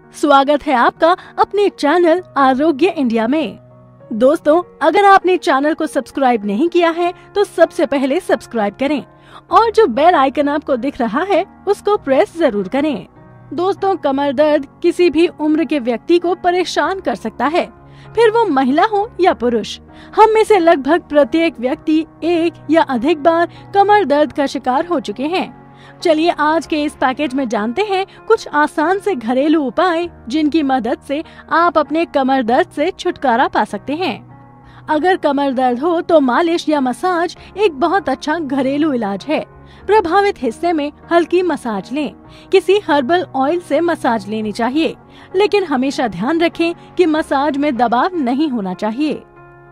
स्वागत है आपका अपने चैनल आरोग्य इंडिया में। दोस्तों, अगर आपने चैनल को सब्सक्राइब नहीं किया है तो सबसे पहले सब्सक्राइब करें और जो बेल आइकन आपको दिख रहा है उसको प्रेस जरूर करें। दोस्तों, कमर दर्द किसी भी उम्र के व्यक्ति को परेशान कर सकता है, फिर वो महिला हो या पुरुष। हम में से लगभग प्रत्येक व्यक्ति एक या अधिक बार कमर दर्द का शिकार हो चुके हैं। चलिए आज के इस पैकेज में जानते हैं कुछ आसान से घरेलू उपाय जिनकी मदद से आप अपने कमर दर्द से छुटकारा पा सकते हैं। अगर कमर दर्द हो तो मालिश या मसाज एक बहुत अच्छा घरेलू इलाज है। प्रभावित हिस्से में हल्की मसाज लें। किसी हर्बल ऑयल से मसाज लेनी चाहिए, लेकिन हमेशा ध्यान रखें कि मसाज में दबाव नहीं होना चाहिए।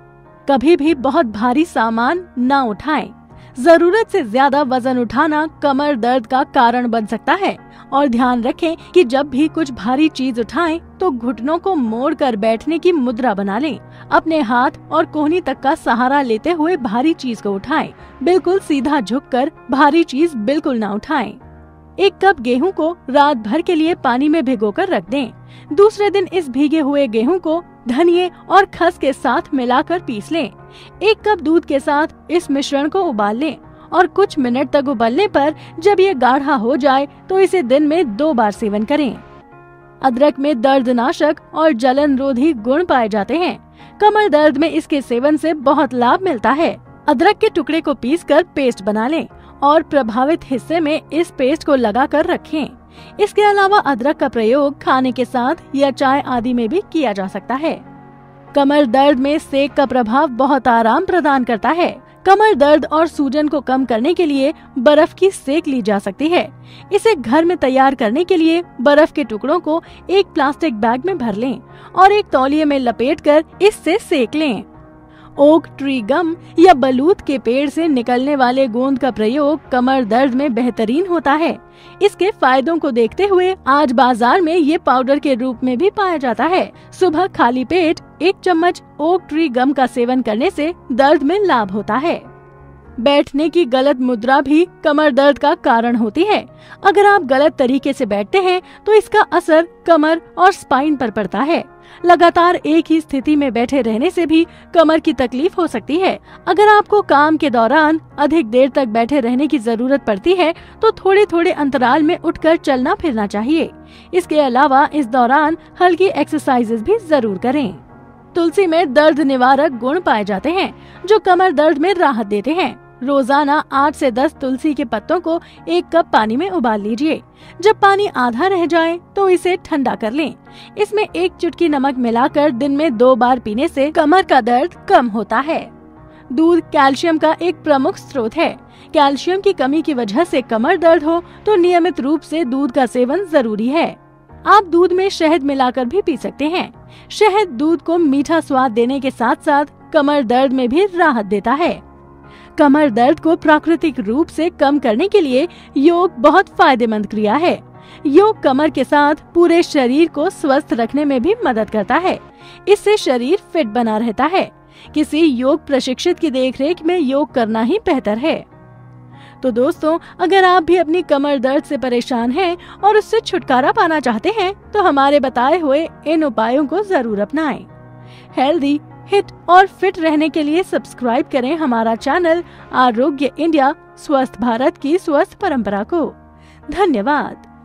कभी भी बहुत भारी सामान न उठाएं। जरूरत से ज्यादा वजन उठाना कमर दर्द का कारण बन सकता है और ध्यान रखें कि जब भी कुछ भारी चीज उठाएं तो घुटनों को मोड़कर बैठने की मुद्रा बना लें। अपने हाथ और कोहनी तक का सहारा लेते हुए भारी चीज को उठाएं। बिल्कुल सीधा झुककर भारी चीज बिल्कुल ना उठाएं। 1 कप गेहूं को रात भर के लिए पानी में भिगोकर रख दें। दूसरे दिन इस भीगे हुए गेहूं को धनिये और खस के साथ मिलाकर पीस लें। 1 कप दूध के साथ इस मिश्रण को उबाल लें और कुछ मिनट तक उबलने पर जब ये गाढ़ा हो जाए तो इसे दिन में 2 बार सेवन करें। अदरक में दर्दनाशक और जलन रोधी गुण पाए जाते हैं। कमर दर्द में इसके सेवन से बहुत लाभ मिलता है। अदरक के टुकड़े को पीसकर पेस्ट बना लें और प्रभावित हिस्से में इस पेस्ट को लगाकर रखें। इसके अलावा अदरक का प्रयोग खाने के साथ या चाय आदि में भी किया जा सकता है। कमर दर्द में सेक का प्रभाव बहुत आराम प्रदान करता है। कमर दर्द और सूजन को कम करने के लिए बर्फ की सेक ली जा सकती है। इसे घर में तैयार करने के लिए बर्फ के टुकड़ों को एक प्लास्टिक बैग में भर लें और एक तौलिए में लपेटकर इससे सेक लें। ओक ट्री गम या बलूत के पेड़ से निकलने वाले गोंद का प्रयोग कमर दर्द में बेहतरीन होता है। इसके फायदों को देखते हुए आज बाजार में ये पाउडर के रूप में भी पाया जाता है। सुबह खाली पेट 1 चम्मच ओक ट्री गम का सेवन करने से दर्द में लाभ होता है। बैठने की गलत मुद्रा भी कमर दर्द का कारण होती है। अगर आप गलत तरीके से बैठते हैं तो इसका असर कमर और स्पाइन पर पड़ता है। लगातार एक ही स्थिति में बैठे रहने से भी कमर की तकलीफ हो सकती है। अगर आपको काम के दौरान अधिक देर तक बैठे रहने की जरूरत पड़ती है तो थोड़े थोड़े अंतराल में उठकर चलना फिरना चाहिए। इसके अलावा इस दौरान हल्की एक्सरसाइजेज भी जरूर करें। तुलसी में दर्द निवारक गुण पाए जाते हैं जो कमर दर्द में राहत देते हैं। रोजाना 8 से 10 तुलसी के पत्तों को 1 कप पानी में उबाल लीजिए। जब पानी आधा रह जाए तो इसे ठंडा कर लें। इसमें 1 चुटकी नमक मिलाकर दिन में 2 बार पीने से कमर का दर्द कम होता है। दूध कैल्शियम का एक प्रमुख स्रोत है। कैल्शियम की कमी की वजह से कमर दर्द हो तो नियमित रूप से दूध का सेवन जरूरी है। आप दूध में शहद मिलाकर भी पी सकते हैं। शहद दूध को मीठा स्वाद देने के साथ साथ कमर दर्द में भी राहत देता है। कमर दर्द को प्राकृतिक रूप से कम करने के लिए योग बहुत फायदेमंद क्रिया है। योग कमर के साथ पूरे शरीर को स्वस्थ रखने में भी मदद करता है। इससे शरीर फिट बना रहता है। किसी योग प्रशिक्षित की देखरेख में योग करना ही बेहतर है। तो दोस्तों, अगर आप भी अपनी कमर दर्द से परेशान हैं और उससे छुटकारा पाना चाहते हैं तो हमारे बताए हुए इन उपायों को जरूर अपनाएं। हेल्दी, हिट और फिट रहने के लिए सब्सक्राइब करें हमारा चैनल आरोग्य इंडिया, स्वस्थ भारत की स्वस्थ परंपरा को। धन्यवाद।